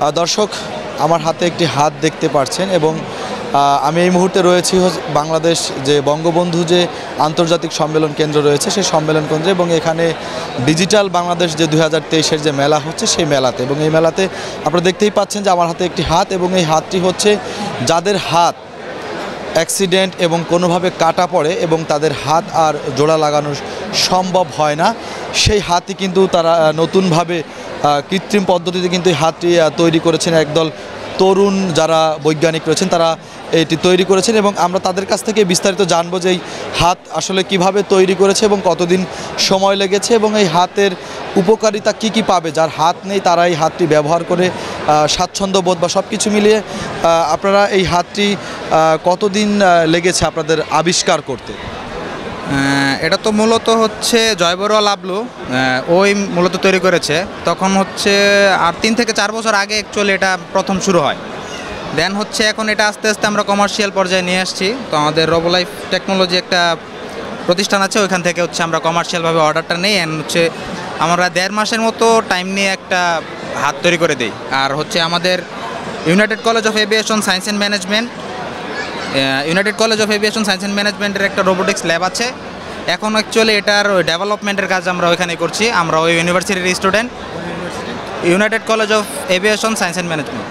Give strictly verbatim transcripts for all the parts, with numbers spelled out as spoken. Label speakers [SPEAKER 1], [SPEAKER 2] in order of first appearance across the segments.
[SPEAKER 1] দর্শক আমার হাতে একটি হাত দেখতে পাচ্ছেন এবং আমি এই মুহূর্তে রয়েছি বাংলাদেশ যে বঙ্গবন্ধু যে আন্তর্জাতিক সম্মেলন কেন্দ্র রয়েছে সেই সম্মেলন কেন্দ্রে এবং এখানে ডিজিটাল বাংলাদেশ যে দুই হাজার তেইশের যে মেলা হচ্ছে সেই মেলাতে এবং এই মেলাতে আপনারা দেখতেই পাচ্ছেন যে আমার হাতে একটি হাত এবং এই হাতটি হচ্ছে যাদের হাত অ্যাক্সিডেন্ট এবং কোনোভাবে কাটা পড়ে এবং তাদের হাত আর জোড়া লাগানো সম্ভব হয় না সেই হাতই কিন্তু তারা নতুনভাবে কৃত্রিম পদ্ধতিতে কিন্তু এই হাতটি তৈরি করেছেন একদল তরুণ যারা বৈজ্ঞানিক রয়েছেন তারা এটি তৈরি করেছেন এবং আমরা তাদের কাছ থেকে বিস্তারিত জানবো যে এই হাত আসলে কিভাবে তৈরি করেছে এবং কতদিন সময় লেগেছে এবং এই হাতের উপকারিতা কি কি পাবে যার হাত নেই তারা এই হাতটি ব্যবহার করে স্বাচ্ছন্দ্যবোধ বা সব কিছু মিলিয়ে আপনারা এই হাতটি কতদিন লেগেছে আপনাদের আবিষ্কার করতে?
[SPEAKER 2] এটা তো মূলত হচ্ছে জয়বরুয়া লাবলু ওই মূলত তৈরি করেছে তখন হচ্ছে আর তিন থেকে চার বছর আগে অ্যাকচুয়ালি এটা প্রথম শুরু হয় দেন হচ্ছে এখন এটা আস্তে আস্তে আমরা কমার্শিয়াল পর্যায়ে নিয়ে আসছি তো আমাদের রোবোলাইফ টেকনোলজি একটা প্রতিষ্ঠান আছে ওইখান থেকে হচ্ছে আমরা কমার্শিয়ালভাবে অর্ডারটা নিই অ্যান্ড হচ্ছে আমরা দেড় মাসের মতো টাইম নিয়ে একটা হাত তৈরি করে দিই আর হচ্ছে আমাদের United College of Aviation Science and Management United College of Aviation Science and ম্যানেজমেন্টের একটা রোবোটিক্স ল্যাব আছে এখন অ্যাকচুয়ালি এটার ওই ডেভেলপমেন্টের কাজ আমরা ওইখানে করছি আমরা ওই ইউনিভার্সিটির student United College of Aviation Science and Management.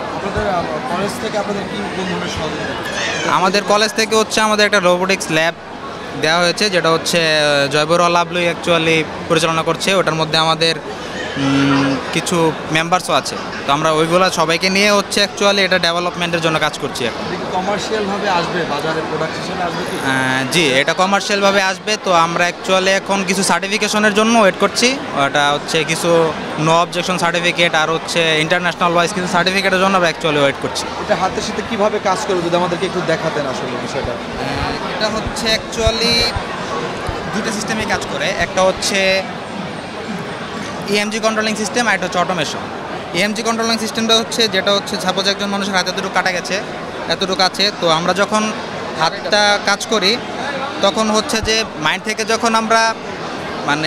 [SPEAKER 2] আমাদের কলেজ থেকে হচ্ছে আমাদের একটা রোবোটিক্স ল্যাব দেওয়া হয়েছে যেটা হচ্ছে জয়বরুয়া লাবলুই অ্যাকচুয়ালি পরিচালনা করছে ওটার মধ্যে আমাদের কিছু মেম্বার্সও আছে তো আমরা ওইগুলো সবাইকে নিয়ে হচ্ছে অ্যাকচুয়ালি এটা ডেভেলপমেন্টের জন্য কাজ করছি এখন
[SPEAKER 1] কমার্শিয়ালভাবে আসবে বাজারে প্রোডাক্ট হিসেবে আসবে
[SPEAKER 2] জি এটা কমার্শিয়ালভাবে আসবে তো আমরা অ্যাকচুয়ালি এখন কিছু সার্টিফিকেশনের জন্য ওয়েট করছি ওটা হচ্ছে কিছু নো অবজেকশন সার্টিফিকেট আর হচ্ছে ইন্টারন্যাশনাল ওয়াইজ কিছু সার্টিফিকেটের জন্য আমরা অ্যাকচুয়ালি ওয়েট করছি।
[SPEAKER 1] এটা হাতের সাথে কীভাবে কাজ করবে যদি আমাদেরকে একটু দেখাতেন আসলে বিষয়টা।
[SPEAKER 2] এটা হচ্ছে অ্যাকচুয়ালি দুটো সিস্টেমে কাজ করে একটা হচ্ছে ইএমজি কন্ট্রোলিং সিস্টেম আর একটা হচ্ছে অটোমেশন। ইএমজি কন্ট্রোলিং সিস্টেমটা হচ্ছে যেটা হচ্ছে সাপোজ একজন মানুষের হাতে এতটুকু কাটা গেছে এতটুকু আছে তো আমরা যখন হাতটা কাজ করি তখন হচ্ছে যে মাইন্ড থেকে যখন আমরা মানে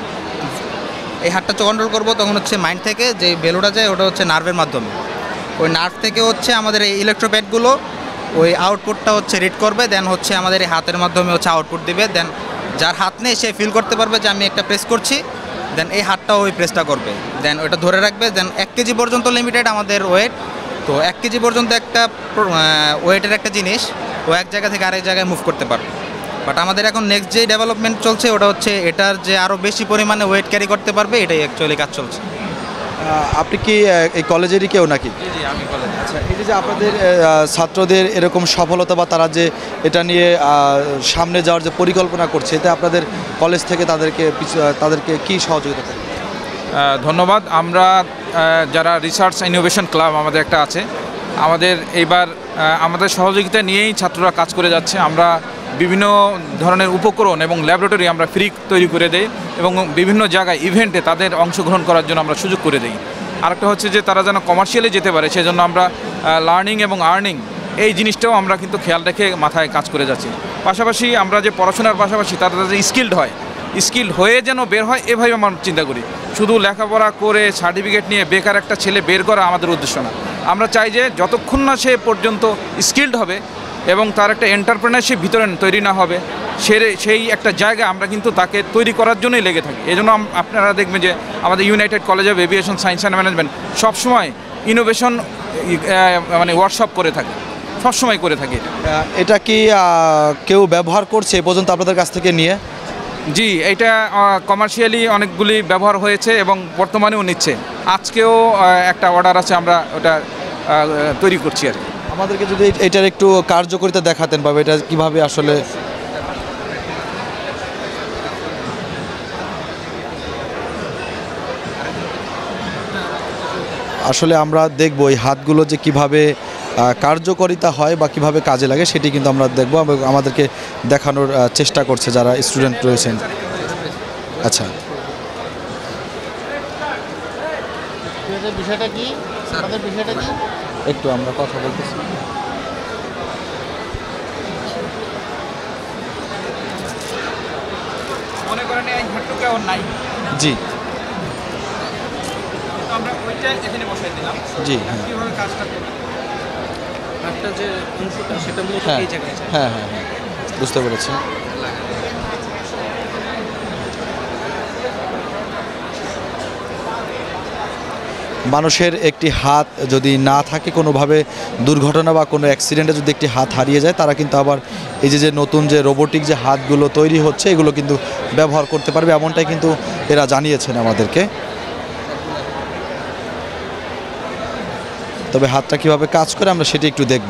[SPEAKER 2] এই হাতটা কন্ট্রোল করব তখন হচ্ছে মাইন্ড থেকে যে বেলুটা যায় ওটা হচ্ছে নার্ভের মাধ্যমে ওই নার্ভ থেকে হচ্ছে আমাদের এই ইলেকট্রোপ্যাডগুলো ওই আউটপুটটা হচ্ছে রিড করবে দেন হচ্ছে আমাদের এই হাতের মাধ্যমে হচ্ছে আউটপুট দিবে দেন যার হাত নেই সে ফিল করতে পারবে যে আমি একটা প্রেস করছি দেন এই হাতটাও ওই প্রেসটা করবে দেন ওইটা ধরে রাখবে দেন এক কেজি পর্যন্ত লিমিটেড আমাদের ওয়েট তো এক কেজি পর্যন্ত একটা ওয়েটের একটা জিনিস ও এক জায়গা থেকে আরেক জায়গায় মুভ করতে পারবে বাট আমাদের এখন নেক্সট যে ডেভেলপমেন্ট চলছে ওটা হচ্ছে এটার যে আরও বেশি পরিমাণে ওয়েট ক্যারি করতে পারবে এটাই অ্যাকচুয়ালি কাজ চলছে।
[SPEAKER 1] আপনি কি এই কলেজেরই কেউ নাকি?
[SPEAKER 2] জি আমি কলেজ।
[SPEAKER 1] আচ্ছা এই যে আপনাদের ছাত্রদের এরকম সফলতা বা তারা যে এটা নিয়ে সামনে যাওয়ার যে পরিকল্পনা করছে এতে আপনাদের কলেজ থেকে তাদেরকে তাদেরকে কি সহযোগিতা করে?
[SPEAKER 3] ধন্যবাদ। আমরা যারা রিসার্চ ইনোভেশন ক্লাব আমাদের একটা আছে আমাদের এইবার আমাদের সহযোগিতা নিয়েই ছাত্ররা কাজ করে যাচ্ছে। আমরা বিভিন্ন ধরনের উপকরণ এবং ল্যাবরেটরি আমরা ফ্রি তৈরি করে দেই এবং বিভিন্ন জায়গায় ইভেন্টে তাদের অংশগ্রহণ করার জন্য আমরা সুযোগ করে দিই। আরেকটা হচ্ছে যে তারা যেন কমার্শিয়ালি যেতে পারে সেজন্য আমরা লার্নিং এবং আর্নিং এই জিনিসটাও আমরা কিন্তু খেয়াল রেখে মাথায় কাজ করে যাচ্ছি। পাশাপাশি আমরা যে পড়াশোনার পাশাপাশি তারা যে স্কিল্ড হয় স্কিল হয়ে যেন বের হয় এভাবে আমরা চিন্তা করি। শুধু লেখাপড়া করে সার্টিফিকেট নিয়ে বেকার একটা ছেলে বের করা আমাদের উদ্দেশ্য না। আমরা চাই যে যতক্ষণ না সে পর্যন্ত স্কিল্ড হবে এবং তার একটা এন্টারপ্রেনারশিপ ভিতরে তৈরি না হবে সে সেই একটা জায়গা আমরা কিন্তু তাকে তৈরি করার জন্যই লেগে থাকি। এই জন্য আপনারা দেখবেন যে আমাদের United College of Aviation Science and Management সবসময় ইনোভেশন মানে ওয়ার্কশপ করে থাকে সবসময় করে থাকে।
[SPEAKER 1] এটা কি কেউ ব্যবহার করছে এ পর্যন্ত আপনাদের কাছ থেকে নিয়ে?
[SPEAKER 3] জি এটা কমার্শিয়ালি অনেকগুলি ব্যবহার হয়েছে এবং বর্তমানেও নিচ্ছে। আজকেও একটা অর্ডার আছে আমরা ওটা তৈরি করছি আর কি।
[SPEAKER 1] আমাদেরকে যদি এটার একটু কার্যকারিতা দেখাতেন বা এটা কীভাবে আসলে আসলে আমরা দেখব এই হাতগুলো যে কিভাবে কার্যকারিতা হয় বা কিভাবে কাজে লাগে সেটি কিন্তু আমরা দেখব এবং আমাদেরকে দেখানোর চেষ্টা করছে যারা স্টুডেন্ট রয়েছেন। আচ্ছা
[SPEAKER 4] বিষয়টা কি বিষয়টা কি
[SPEAKER 1] একটু আমরা কথা বলতেছি।
[SPEAKER 3] মনে করেন এই হাটটুকে ওর নাই
[SPEAKER 1] জি
[SPEAKER 3] আমরা এইটা এখানে বসাই দিলাম।
[SPEAKER 1] জি হ্যাঁ
[SPEAKER 3] কিভাবে কাজটা করব? হাতটা যে অংশটা সেটা মূলত
[SPEAKER 1] হ্যাঁ
[SPEAKER 3] এই জায়গায় যায়।
[SPEAKER 1] হ্যাঁ হ্যাঁ হ্যাঁ বুঝতে পেরেছি। মানুষের একটি হাত যদি না থাকে কোনোভাবে দুর্ঘটনা বা কোনো অ্যাক্সিডেন্টে যদি একটি হাত হারিয়ে যায়, তারা কিন্তু আবার এই যে যে নতুন যে রোবোটিক যে হাতগুলো তৈরি হচ্ছে এগুলো কিন্তু ব্যবহার করতে পারবে, এমনটাই কিন্তু এরা জানিয়েছেন আমাদেরকে। তবে হাতটা কীভাবে কাজ করে আমরা সেটি একটু দেখব।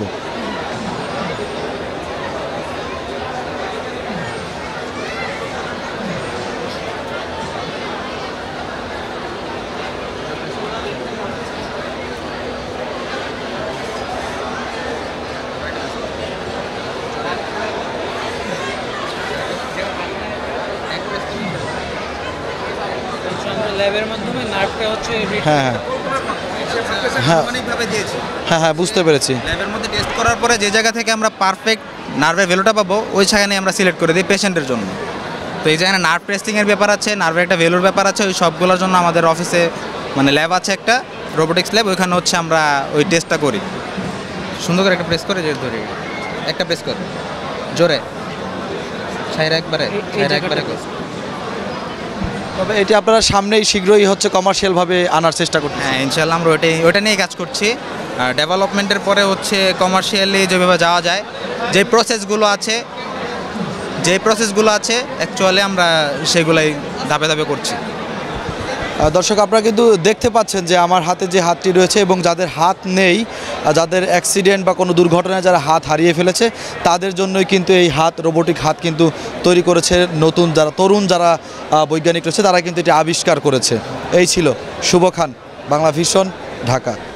[SPEAKER 3] ল্যাবের মাধ্যমে নার্ভটা হচ্ছে
[SPEAKER 1] হ্যাঁ হ্যাঁ হ্যাঁ।
[SPEAKER 2] অনেকভাবে দিয়েছি।
[SPEAKER 1] হ্যাঁ হ্যাঁ বুঝতে পেরেছি।
[SPEAKER 2] ল্যাবের মধ্যে টেস্ট করার পরে যে জায়গা থেকে আমরা পারফেক্ট নার্ভের ভ্যালুটা পাবো ওই জায়গায় আমরা সিলেক্ট করে দিই পেশেন্টের জন্য। তো এই জায়গায় নার্ভ টেস্টিংয়ের ব্যাপার আছে, নার্ভের একটা ভ্যালুর ব্যাপার আছে, ওই সবগুলোর জন্য আমাদের অফিসে মানে ল্যাব আছে একটা রোবোটিক্স ল্যাব, ওইখানে হচ্ছে আমরা ওই টেস্টটা করি। সুন্দর করে একটা প্রেস করে যে ধরে একটা প্রেস করে জোরে ছাইরা একবারে ছাইরা একবারে করে।
[SPEAKER 1] তবে এটি আপনারা সামনেই শীঘ্রই হচ্ছে কমার্শিয়ালভাবে আনার চেষ্টা করতে।
[SPEAKER 2] হ্যাঁ ইনশাল্লাহ আমরা ওইটাই ওইটা নিয়েই কাজ করছি। ডেভেলপমেন্টের পরে হচ্ছে কমার্শিয়ালি যেভাবে যাওয়া যায়, যে প্রসেসগুলো আছে যে প্রসেসগুলো আছে অ্যাকচুয়ালি আমরা সেগুলাই ধাপে ধাপে করছি।
[SPEAKER 1] দর্শক আপনারা কিন্তু দেখতে পাচ্ছেন যে আমার হাতে যে হাতটি রয়েছে এবং যাদের হাত নেই, যাদের অ্যাক্সিডেন্ট বা কোনো দুর্ঘটনায় যারা হাত হারিয়ে ফেলেছে তাদের জন্যই কিন্তু এই হাত রোবোটিক হাত কিন্তু তৈরি করেছে নতুন যারা তরুণ যারা বৈজ্ঞানিক রয়েছে তারা কিন্তু এটি আবিষ্কার করেছে। এই ছিল শুভ খান, বাংলা ভিশন, ঢাকা।